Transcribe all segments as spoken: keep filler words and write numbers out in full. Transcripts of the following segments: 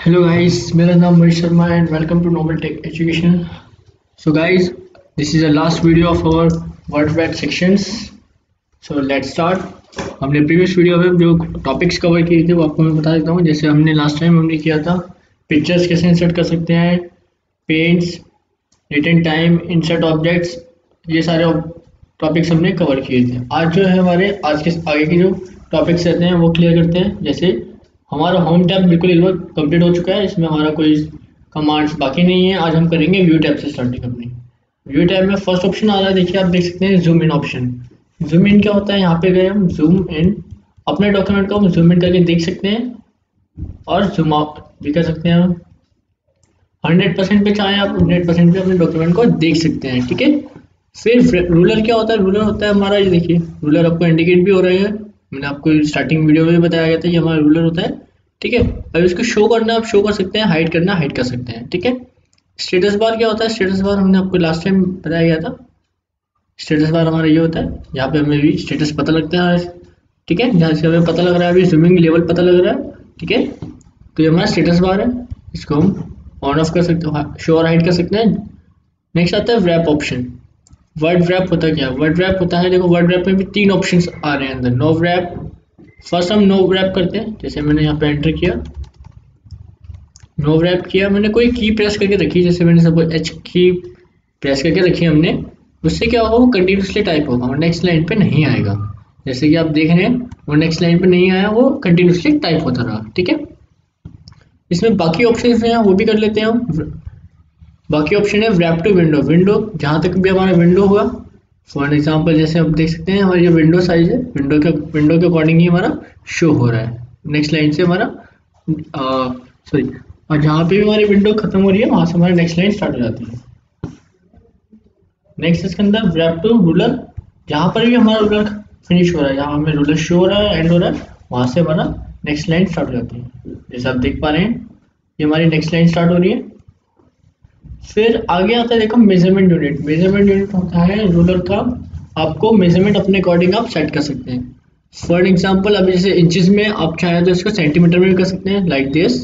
Hello guys, मेरा नाम Manish Sharma and welcome to Nobel Tech Education. So guys, this is the last video of our WordPad sections. So let's start. हमने previous video में जो topics cover किए थे वो आपको मैं बता देता हूँ. जैसे हमने लास्ट टाइम हमने किया था पिक्चर्स कैसे इंसर्ट कर सकते हैं, paints, return time, insert objects, ये सारे टॉपिक्स हमने कवर किए थे. आज जो है हमारे आज के आगे के जो टॉपिक्स रहते हैं वो क्लियर करते हैं. जैसे हमारा होम टैब बिल्कुल एक बार कंप्लीट हो चुका है, इसमें हमारा कोई कमांड्स बाकी नहीं है. आज हम करेंगे व्यू टैब से स्टार्टिंग अपनी. व्यू टैब में फर्स्ट ऑप्शन आ रहा है, देखिए आप देख सकते हैं zoom in option. Zoom in क्या होता है, यहाँ पे गए हम जूम इन, अपने डॉक्यूमेंट को हम जूम इन करके देख सकते हैं और जूम आउट भी कर सकते हैं. हंड्रेड परसेंट पे चाहें आप हंड्रेड परसेंट पे अपने डॉक्यूमेंट को देख सकते हैं. ठीक है. फिर रूलर क्या होता है, रूलर होता है हमारा, ये देखिए रूलर आपको इंडिकेट भी हो रहा है. मैंने आपको स्टार्टिंग वीडियो में भी बताया गया था ये हमारा रूलर होता है. ठीक है. अब इसको शो करना आप शो कर सकते हैं, हाइड करना हाइड कर सकते हैं. ठीक है. स्टेटस बार क्या होता है, स्टेटस बार हमने आपको लास्ट टाइम बताया गया था. स्टेटस बार हमारा ये होता है, यहाँ पे हमें भी स्टेटस पता लगता है. ठीक है. जहाँ से हमें पता लग रहा है, अभी जूमिंग लेवल पता लग रहा है. ठीक है. तो ये हमारा स्टेटस बार है, इसको हम ऑन ऑफ कर सकते हैं, शो और हाइड कर सकते हैं. नेक्स्ट आता है रैप ऑप्शन. वर्ड रैप होता है क्या, वर्ड रैप होता है, देखो वर्ड रैप में भी तीन ऑप्शन आ रहे हैं अंदर. नो रैप, फर्स्ट हम नो रैप करते हैं. जैसे मैंने यहाँ पे एंटर किया, नो रैप किया, मैंने कोई की प्रेस करके रखी, जैसे मैंने सपोज एच की प्रेस करके रखी हमने, उससे क्या होगा, वो कंटिन्यूसली टाइप होगा और नेक्स्ट लाइन पे नहीं आएगा. जैसे कि आप देख रहे हैं वो नेक्स्ट लाइन पे नहीं आया, वो कंटिन्यूसली टाइप होता रहा. ठीक है. इसमें बाकी ऑप्शन हैं वो भी कर लेते हैं हम. बाकी ऑप्शन है रैप टू विंडो. विंडो जहाँ तक भी हमारा विंडो होगा, फॉर एग्जांपल जैसे आप देख सकते हैं हमारी जो विंडो साइज है, विंडो के विंडो के अकॉर्डिंग ही हमारा शो हो रहा है. नेक्स्ट लाइन से हमारा सॉरी, और जहाँ पे भी हमारी विंडो खत्म हो रही है वहां से हमारी नेक्स्ट लाइन स्टार्ट हो जाती है. नेक्स्ट इसके अंदर रैप टू रूलर, जहाँ पर भी हमारा रूलर फिनिश हो रहा है, जहाँ हमें रूलर शो हो रहा है एंड हो रहा है, वहां से हमारा नेक्स्ट लाइन स्टार्ट हो जाती है. जैसे आप देख पा रहे हैं ये हमारी नेक्स्ट लाइन स्टार्ट हो रही है. फिर आगे आता है देखो मेजरमेंट यूनिट. मेजरमेंट यूनिट होता है रूलर का, आपको मेजरमेंट अपने अकॉर्डिंग आप सेट कर सकते हैं. फॉर एग्जांपल अभी जैसे इंचेस में आप चाहें तो इसको सेंटीमीटर में भी कर सकते हैं, लाइक दिस.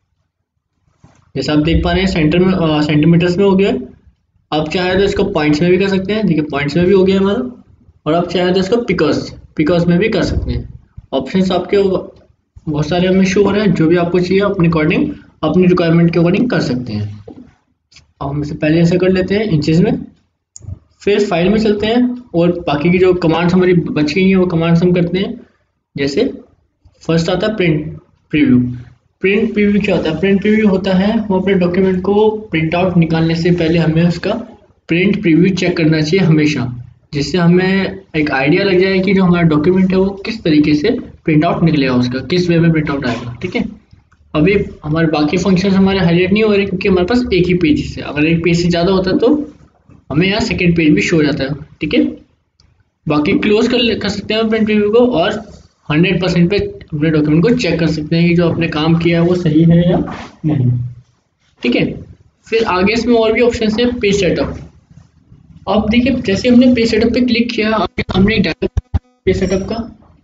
जैसे आप देख पा रहे हैं सेंटर में सेंटीमीटर्स में हो गया. आप चाहें तो इसको पॉइंट्स में भी कर सकते हैं, देखिए पॉइंट्स में भी हो गया हमारा. और आप चाहें तो इसको पिकर्स पिकर्स में भी कर सकते हैं. ऑप्शन आपके बहुत सारे हमें शो हो रहे हैं, जो भी आपको चाहिए अपने अकॉर्डिंग अपनी रिक्वायरमेंट के अकॉर्डिंग कर सकते हैं. अब हम इसे पहले ऐसे कर लेते हैं इंचेस में. फिर फाइल में चलते हैं और बाकी की जो कमांड्स हमारी बच गई हैं वो कमांड्स हम करते हैं. जैसे फर्स्ट आता है प्रिंट प्रीव्यू. प्रिंट प्रीव्यू क्या होता है, प्रिंट प्रीव्यू होता है वो अपने डॉक्यूमेंट को प्रिंट आउट निकालने से पहले हमें उसका प्रिंट प्रीव्यू चेक करना चाहिए हमेशा, जिससे हमें एक आइडिया लग जाए कि जो हमारा डॉक्यूमेंट है वो किस तरीके से प्रिंट आउट निकलेगा, उसका किस वे में प्रिंट आउट आएगा. ठीक है. अभी हमारे बाकी फंक्शंस हमारे हाईलाइट नहीं हो रहे क्योंकि हमारे पास एक ही पेज है. अगर एक पेज से ज़्यादा होता तो हमें यहाँ सेकंड पेज भी शो हो जाता है. ठीक है. बाकी क्लोज कर कर सकते हैं प्रिंट प्रीव्यू को और हंड्रेड परसेंट पे अपने डॉक्यूमेंट को चेक कर सकते हैं कि जो आपने काम किया है वो सही है या नहीं. ठीक है. फिर आगे इसमें और भी ऑप्शन है, पेज सेटअप. अब देखिए जैसे हमने पेज सेटअप पे क्लिक किया, आपके सामने एक डायलॉग पेज सेटअप का.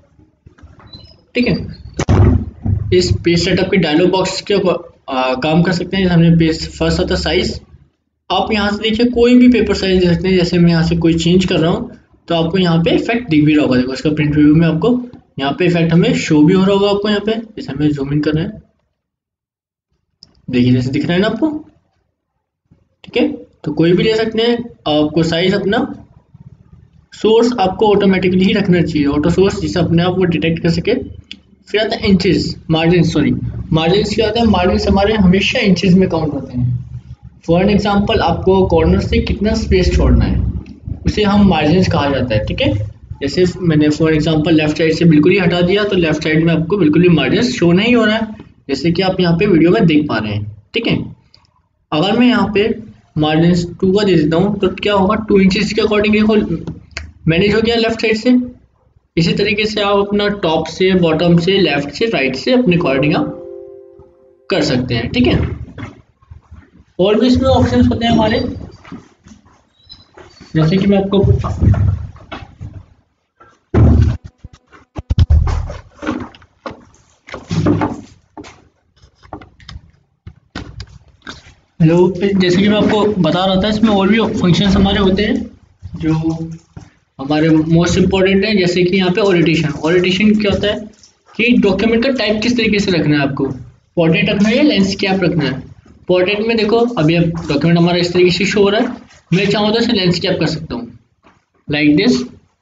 ठीक है. इस पेज सेटअप के डायलॉग बॉक्स के आ, काम कर सकते हैं. हमने पेज फर्स्ट आता है साइज. आप यहाँ से देखिए कोई भी पेपर साइज दे सकते हैं. जैसे मैं यहाँ से कोई चेंज कर रहा हूँ तो आपको यहाँ पे इफेक्ट दिख भी रहा होगा. देखो इसका प्रिंट रिव्यू में आपको यहाँ पे इफेक्ट हमें शो भी हो रहा होगा आपको यहाँ पे. जैसे हमें जूम इन कर रहे हैं, देखिए जैसे दिख रहा है ना आपको. ठीक है. तो कोई भी ले सकते हैं. आपको साइज अपना सोर्स आपको ऑटोमेटिकली ही रखना चाहिए, ऑटो सोर्स, जिससे अपने आप वो डिटेक्ट कर सके. फिर आता है इंचेस, मार्जिन सॉरी मार्जिन क्या होता है, मार्जिन हमारे हमेशा इंचेस में काउंट होते हैं. फॉर एग्जांपल आपको कॉर्नर से कितना स्पेस छोड़ना है उसे हम मार्जिन कहा जाता है. ठीक है. जैसे मैंने फॉर एग्जांपल लेफ्ट साइड से बिल्कुल ही हटा दिया तो लेफ्ट साइड में आपको बिल्कुल भी मार्जिन शो नहीं हो रहा है, जैसे कि आप यहाँ पे वीडियो में देख पा रहे हैं. ठीक है. अगर मैं यहाँ पे मार्जिन टू का दे देता हूँ तो क्या होगा, टू इंचेस के अकॉर्डिंग देखो मैनेज हो गया लेफ्ट साइड से. इसी तरीके से आप अपना टॉप से बॉटम से लेफ्ट से राइट से अपने अकॉर्डिंग आप कर सकते हैं. ठीक है. और भी इसमें ऑप्शंस होते हैं हमारे, जैसे कि मैं आपको हेलो, जैसे कि मैं आपको बता रहा था, इसमें और भी फंक्शंस हमारे होते हैं जो हमारे मोस्ट इम्पोर्टेंट है। जैसे कि यहाँ पे ओरिएंटेशन। ओरिएंटेशन क्या होता है कि डॉक्यूमेंट का टाइप किस तरीके से रखना है, आपको पोर्ट्रेट रखना है या लैंडस्केप रखना है। पोर्ट्रेट में देखो, अभी अब डॉक्यूमेंट हमारा इस तरीके से शो हो रहा है, मैं चाहूँ तो इसे लैंडस्केप कर सकता हूँ लाइक दिस,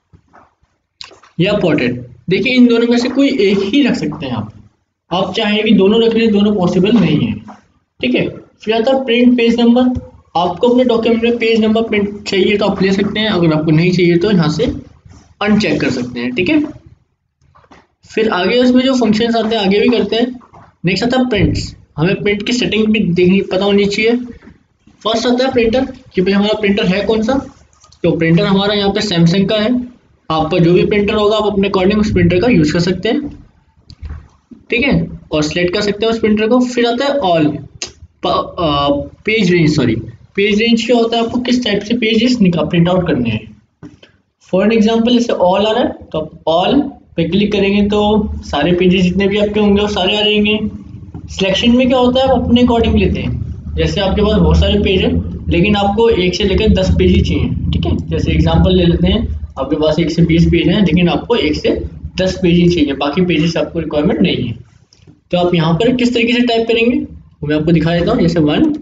या पोर्ट्रेट। देखिए, इन दोनों में से कोई एक ही रख सकते हैं आप आप चाहें कि दोनों रख लें, दोनों पॉसिबल नहीं है, ठीक है। फिर आता है प्रिंट पेज नंबर। आपको अपने डॉक्यूमेंट में पेज नंबर प्रिंट चाहिए तो आप ले सकते हैं, अगर आपको नहीं चाहिए तो यहाँ से अनचेक कर सकते हैं, ठीक है। फिर आगे उसमें जो फंक्शंस आते हैं आगे भी करते हैं। नेक्स्ट आता है प्रिंट्स। हमें प्रिंट की सेटिंग भी देखनी पता होनी चाहिए। फर्स्ट आता है प्रिंटर, कि भाई हमारा प्रिंटर है कौन सा। तो प्रिंटर हमारा यहाँ पे सैमसंग का है। आपका जो भी प्रिंटर होगा आप अपने अकॉर्डिंग उस प्रिंटर का यूज कर सकते हैं, ठीक है, और सिलेक्ट कर सकते हैं उस प्रिंटर को। फिर आता है all page range. Sorry, page range क्या होता है, आपको किस टाइप से पेजेस निकाल प्रिंट आउट करने हैं। फॉर एग्जांपल जैसे ऑल आ रहा है तो आप ऑल पे क्लिक करेंगे तो सारे पेजेस जितने भी आपके होंगे वो सारे आ जाएंगे। सिलेक्शन में क्या होता है, आप अपने अकॉर्डिंग लेते हैं। जैसे आपके पास बहुत सारे पेज हैं लेकिन आपको एक से लेकर दस पेज ही चाहिए, ठीक है। जैसे एग्जांपल ले लेते हैं, आपके पास एक से बीस पेज हैं लेकिन आपको एक से दस पेज ही चाहिए, बाकी पेजेस आपको रिक्वायरमेंट नहीं है। तो आप यहाँ पर किस तरीके से टाइप करेंगे वो मैं आपको दिखा देता हूँ। जैसे वन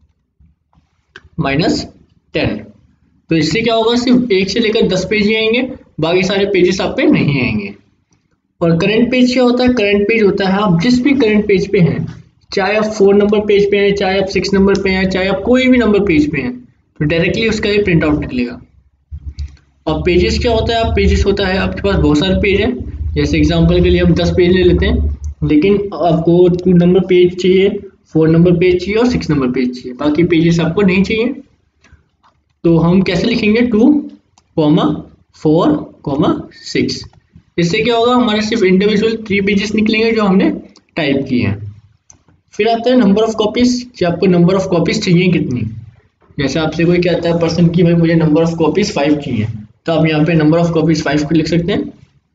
माइनस टेन, तो इससे क्या होगा, सिर्फ एक से लेकर दस पेज ही आएंगे, बाकी सारे पेजेस आप पे नहीं आएंगे। और करंट पेज क्या होता है, करंट पेज होता है आप जिस भी करंट पेज पे हैं, चाहे आप फोर नंबर पेज पे हैं, चाहे आप सिक्स नंबर पे हैं, चाहे आप कोई भी नंबर पेज पे हैं, तो डायरेक्टली उसका ही प्रिंट आउट निकलेगा। और पेजेस क्या होता है, आप पेजेस होता है आपके पास बहुत सारे पेज हैं। जैसे एग्जांपल के लिए हम दस पेज ले लेते हैं, लेकिन आपको टू नंबर पेज चाहिए, फोर नंबर पेज चाहिए और सिक्स नंबर पेज चाहिए, बाकी पेजेस आपको नहीं चाहिए। तो हम कैसे लिखेंगे, two comma four comma six. इससे क्या होगा, हमारे सिर्फ इंडिविजुअल थ्री पेजेस निकलेंगे जो हमने टाइप किए हैं। फिर आता है नंबर ऑफ कॉपीज, कि आपको नंबर ऑफ कॉपीज चाहिए कितनी। जैसे आपसे कोई कहता है पर्सन की भाई मुझे नंबर ऑफ कॉपीज फाइव चाहिए, तो आप यहाँ पे नंबर ऑफ कॉपीज फाइव को लिख सकते हैं,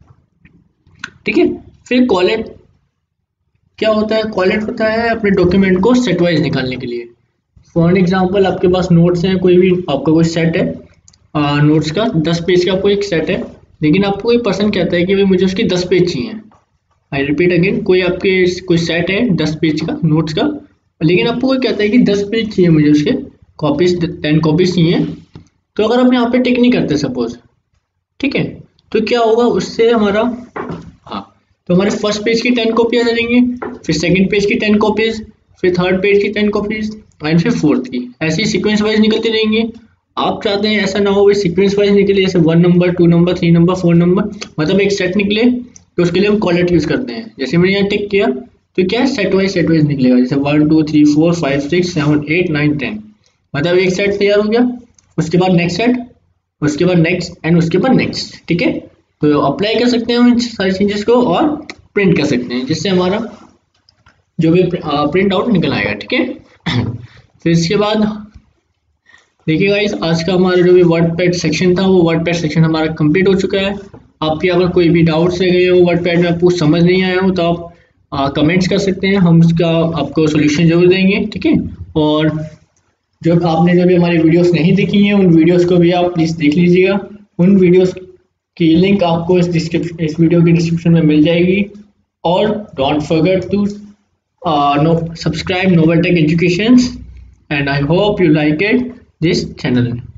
ठीक है। फिर कॉलेट क्या होता है, कॉलेट होता है अपने डॉक्यूमेंट को सेट वाइज निकालने के लिए। फॉर एग्जांपल आपके पास नोट्स हैं, कोई भी आपका कोई सेट है नोट्स का, दस पेज का कोई एक सेट है, लेकिन आपको कोई पर्सन कहता है कि भाई मुझे उसके दस पेज चाहिए। आई रिपीट अगेन, कोई आपके कोई सेट है दस पेज का नोट्स का, लेकिन आपको कोई कहता है कि दस पेज चाहिए मुझे उसके, कॉपीज टेन कॉपीज चाहिए। तो अगर आप यहाँ पे टिक नहीं करते सपोज, ठीक है, तो क्या होगा उससे हमारा, हाँ, तो हमारे फर्स्ट पेज की टेन कॉपी आ जाएंगी, फिर सेकंड पेज की टेन कॉपीज, फिर थर्ड पेज की टेन कॉपीज एंड फिर फोर्थ की, ऐसे ही सीक्वेंस वाइज निकलते रहेंगे। आप चाहते हैं ऐसा ना हो सीक्वेंस वाइज निकले, जैसे one number, two number, three number, four number, मतलब एक सेट निकले, तो उसके लिए हम कॉलेट यूज करते हैं। जैसे मैंने यहाँ टिक किया तो क्या है, सेट वाइज सेट वाइज निकलेगा, जैसे one two three four five six seven eight nine ten, मतलब एक सेट तैयार हो गया। उसके बाद नेक्स्ट सेट, उसके बाद नेक्स्ट एंड उसके बाद नेक्स्ट, ठीक है। तो अप्लाई कर सकते हैं इन सारी चेंजेस को और प्रिंट कर सकते हैं, जिससे हमारा जो भी प्रिंट आउट निकल आएगा, ठीक है। फिर इसके बाद देखिए गाइस, आज का हमारा जो भी वर्डपैड सेक्शन था वो वर्डपैड सेक्शन हमारा कंप्लीट हो चुका है। आपके अगर कोई भी डाउट्स रह गए हो वर्डपैड में, आपको समझ नहीं आया हो, तो आप कमेंट्स कर सकते हैं, हम उसका आपको सोल्यूशन जरूर देंगे, ठीक है। और जो आपने जो भी हमारी वीडियोस नहीं देखी हैं उन वीडियोस को भी आप प्लीज़ देख लीजिएगा। उन वीडियोस की लिंक आपको इस डिस्क्रिप्शन इस वीडियो के डिस्क्रिप्शन में मिल जाएगी। और don't forget to no subscribe Nobel tech education, and I hope you like it this channel.